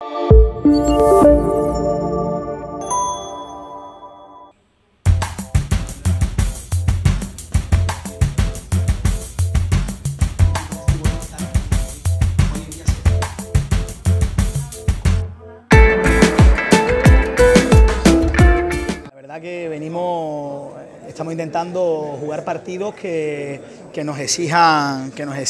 Que estamos intentando jugar partidos que nos exijan,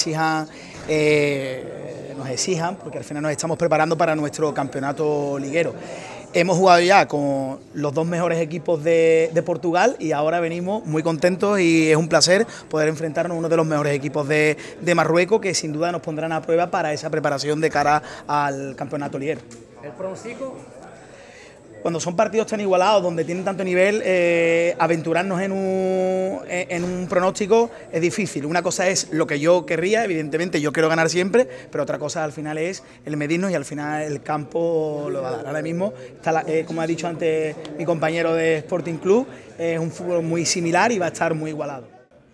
porque al final nos estamos preparando para nuestro campeonato liguero. Hemos jugado ya con los dos mejores equipos de Portugal y ahora venimos muy contentos y es un placer poder enfrentarnos a uno de los mejores equipos de Marruecos, que sin duda nos pondrán a prueba para esa preparación de cara al campeonato liguero. ¿El pronóstico? Cuando son partidos tan igualados, donde tienen tanto nivel, aventurarnos en un pronóstico es difícil. Una cosa es lo que yo querría, evidentemente yo quiero ganar siempre, pero otra cosa al final es el medirnos y al final el campo lo va a dar. Ahora mismo, como ha dicho antes mi compañero de Sporting Club, es un fútbol muy similar y va a estar muy igualado.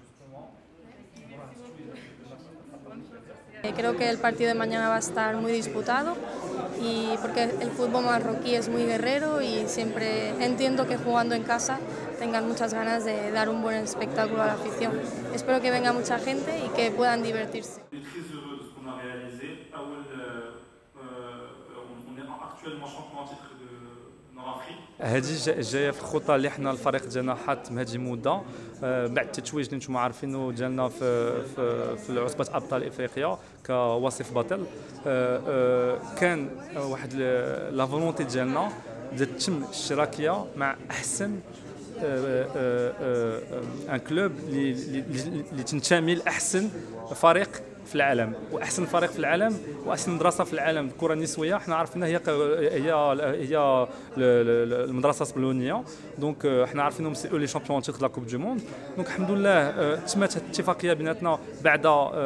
Creo que el partido de mañana va a estar muy disputado y porque el fútbol marroquí es muy guerrero y siempre entiendo que jugando en casa tengan muchas ganas de dar un buen espectáculo a la afición. Espero que venga mucha gente y que puedan divertirse. هذه جايه في الخطه اللي حنا الفريق ديالنا حاط من هذه المده بعد التتويج اللي نتوما عارفينه ديالنا في العصبه ابطال افريقيا كوصيف بطل. كان واحد لا فولونتي ديالنا تتم الاشتراكيه مع احسن ان كلوب اللي تنتمي لاحسن فريق في العالم، واحسن فريق في العالم واحسن مدرسه في العالم الكره النسويه حنا عارفينها هي المدرسه الاسبانيه. دونك حنا عارفينهم سي لي شامبيون تيتر لا كوب دو موند. دونك الحمد لله تمت الاتفاقيه بيناتنا بعد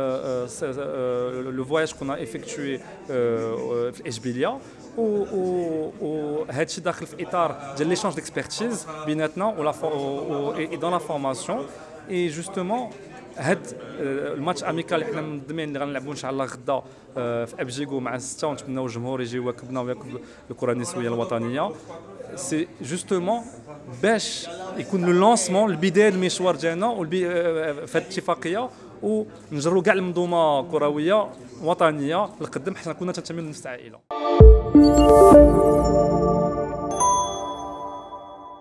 لو فواياج كنا افيكتوي في اشبيليه، وهذا الشيء داخل في اطار ديال ليشانج ديكسبيرتيز بيناتنا و دون لا فورماسيون. اي جوستومون هاد الماتش اميكال اللي حنا منظمين اللي غنلعبوا ان شاء الله غدا في ابجيكو مع 6، ونتمناو الجمهور يجي يواكبنا ويواكب الكره النسويه الوطنيه. سي جوستومون باش يكون لو لونسمون البدايه المشوار ديالنا في هاد الاتفاقيه، ونجروا كاع المنظومه كرويه وطنيه لقدام حنا كنا تنتميو لنفس العائله.